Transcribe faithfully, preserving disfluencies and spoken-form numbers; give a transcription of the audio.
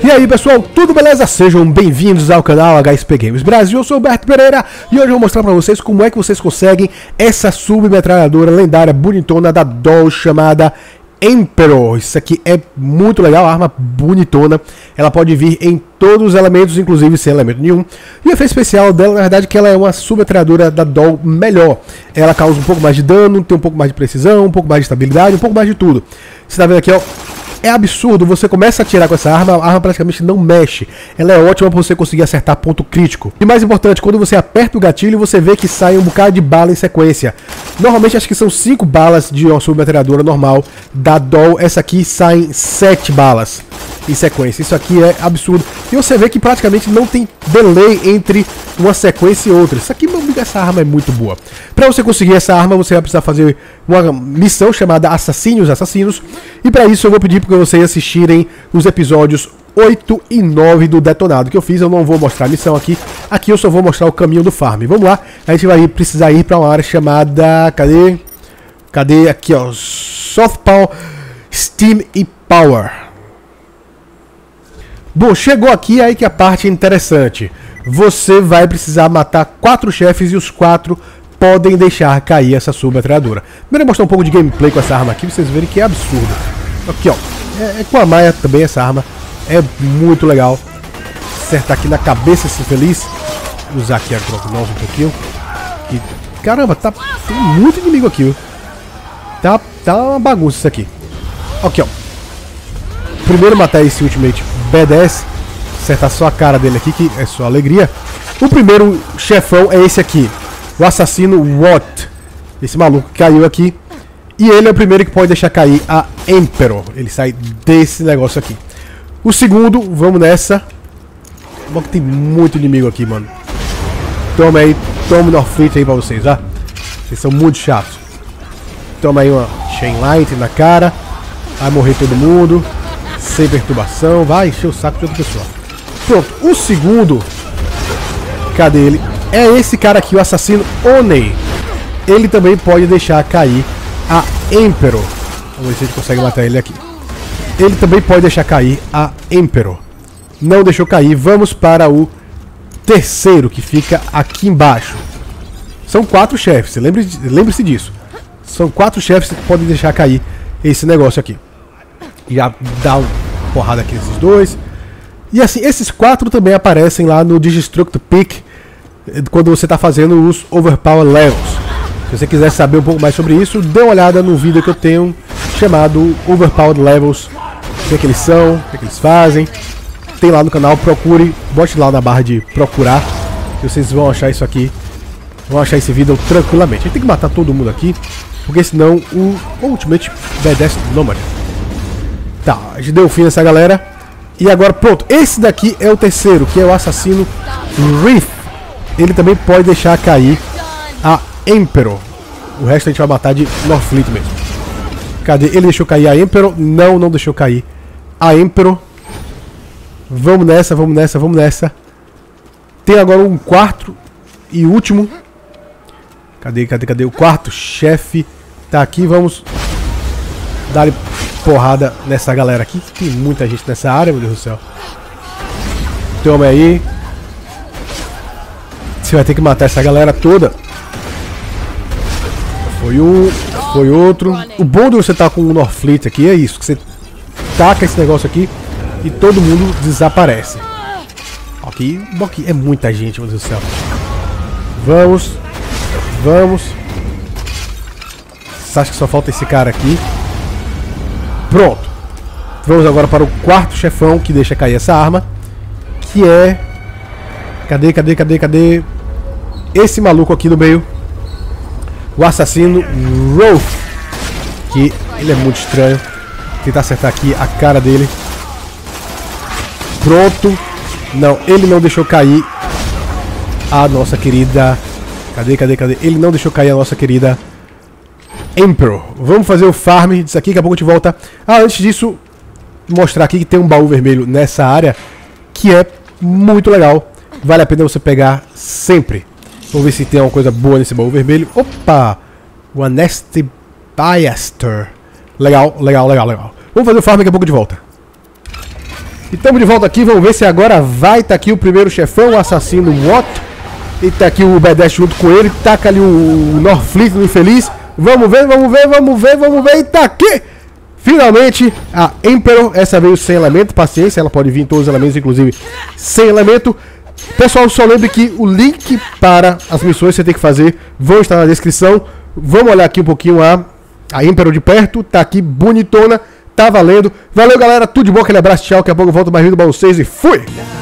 E aí pessoal, tudo beleza? Sejam bem-vindos ao canal H S P Games Brasil, eu sou o Berto Pereira e hoje eu vou mostrar pra vocês como é que vocês conseguem essa submetralhadora lendária bonitona da Doll chamada Emperor. Isso aqui é muito legal, arma bonitona, ela pode vir em todos os elementos, inclusive sem elemento nenhum. E o efeito especial dela, na verdade, é que ela é uma submetralhadora da Doll melhor. Ela causa um pouco mais de dano, tem um pouco mais de precisão, um pouco mais de estabilidade, um pouco mais de tudo. Você tá vendo aqui, ó. É absurdo, você começa a atirar com essa arma, a arma praticamente não mexe. Ela é ótima para você conseguir acertar ponto crítico. E mais importante, quando você aperta o gatilho, você vê que sai um bocado de bala em sequência. Normalmente acho que são cinco balas de uma submetralhadora normal. Da Doll, essa aqui saem sete balas em sequência. Isso aqui é absurdo. E você vê que praticamente não tem delay entre uma sequência e outra. Isso aqui, meu amigo, essa arma é muito boa. Para você conseguir essa arma, você vai precisar fazer uma missão chamada Assassine os Assassinos. E para isso eu vou pedir para vocês assistirem os episódios oito e nove do Detonado que eu fiz. Eu não vou mostrar a missão aqui. Aqui eu só vou mostrar o caminho do farm. Vamos lá. A gente vai precisar ir para uma área chamada... Cadê? Cadê? Aqui, ó. Southpaw Steam e Power. Bom, chegou aqui aí que a parte é interessante. Você vai precisar matar quatro chefes e os quatro podem deixar cair essa submetralhadora. Primeiro eu vou mostrar um pouco de gameplay com essa arma aqui, pra vocês verem que é absurdo. Aqui, ó. É, é com a Maia também essa arma. É muito legal. Acertar aqui na cabeça esse feliz. Usar aqui a Glock nove um pouquinho. E, caramba, tá tem muito inimigo aqui, viu? Tá, tá uma bagunça isso aqui. Aqui, ó. Primeiro matar esse Ultimate B dez. Acertar só a cara dele aqui, que é só alegria. O primeiro chefão é esse aqui. O assassino Watt. Esse maluco que caiu aqui. E ele é o primeiro que pode deixar cair a Emperor. Ele sai desse negócio aqui. O segundo, vamos nessa. Bom que tem muito inimigo aqui, mano. Toma aí, toma o Northfleet aí pra vocês, ó. Vocês são muito chatos. Toma aí uma Chainlight na cara. Vai morrer todo mundo. Sem perturbação. Vai encher o saco de outra pessoa. Pronto, o segundo. Cadê ele? É esse cara aqui, o assassino Oney. Ele também pode deixar cair a Emperor. Vamos ver se a gente consegue matar ele aqui. Ele também pode deixar cair a Emperor. Não deixou cair. Vamos para o terceiro, que fica aqui embaixo. São quatro chefes, lembre-se lembre-se disso. São quatro chefes que podem deixar cair esse negócio aqui. Já dá uma porrada aqui nesses dois. E assim, esses quatro também aparecem lá no Destruct Peak quando você está fazendo os Overpower Levels. Se você quiser saber um pouco mais sobre isso, dê uma olhada no vídeo que eu tenho chamado Overpowered Levels. O que é que eles são, o que é que eles fazem. Tem lá no canal, procure, bote lá na barra de procurar, que vocês vão achar isso aqui. Vão achar esse vídeo tranquilamente. A gente tem que matar todo mundo aqui, porque senão o Ultimate B dez Nomad. Tá, a gente deu fim nessa galera. E agora, pronto, esse daqui é o terceiro, que é o assassino Riff. Ele também pode deixar cair a Emperor. O resto a gente vai matar de Northfleet mesmo. Cadê? Ele deixou cair a Emperor? Não, não deixou cair a Emperor. Vamos nessa, vamos nessa, vamos nessa. Tem agora um quarto e último. Cadê, cadê, cadê? O quarto chefe tá aqui, vamos dar porrada nessa galera aqui. Tem muita gente nessa área, meu Deus do céu. Toma aí. Você vai ter que matar essa galera toda. Foi um, foi outro. O bom de você estar com o Northfleet aqui é isso, que você taca esse negócio aqui e todo mundo desaparece. Aqui, aqui é muita gente, meu Deus do céu. Vamos, vamos. Você acha que só falta esse cara aqui? Pronto. Vamos agora para o quarto chefão que deixa cair essa arma, que é... Cadê, cadê, cadê, cadê? Esse maluco aqui no meio. O assassino Rolf. Que ele é muito estranho. Vou tentar acertar aqui a cara dele. Pronto. Não, ele não deixou cair a nossa querida... Cadê, cadê, cadê? Ele não deixou cair a nossa querida Emperor. Vamos fazer o farm disso aqui, daqui a pouco a gente volta. Ah, antes disso, mostrar aqui que tem um baú vermelho nessa área, que é muito legal. Vale a pena você pegar sempre. Vamos ver se tem alguma coisa boa nesse baú vermelho. Opa! O Anestibiaster. Legal, legal, legal, legal. Vamos fazer o farm daqui a pouco de volta. E estamos de volta aqui, vamos ver se agora vai estar tá aqui o primeiro chefão, o assassino Watt. E tá aqui o B dez junto com ele, taca ali o Norfleet no infeliz. Vamos ver, vamos ver, vamos ver, vamos ver, e tá aqui! Finalmente, a Emperor, essa veio sem elemento, paciência, ela pode vir em todos os elementos, inclusive sem elemento. Pessoal, só lembre que o link para as missões que você tem que fazer vão estar na descrição. Vamos olhar aqui um pouquinho a, a Emperor de perto, tá aqui bonitona, tá valendo. Valeu galera, tudo de bom, aquele abraço, tchau, daqui a pouco eu volto mais vídeo pra vocês e fui!